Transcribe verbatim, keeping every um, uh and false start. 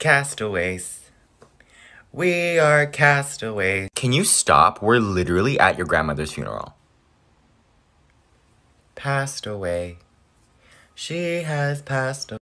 castaways. We are castaways. Can you stop? We're literally at your grandmother's funeral. Passed away. She has passed away.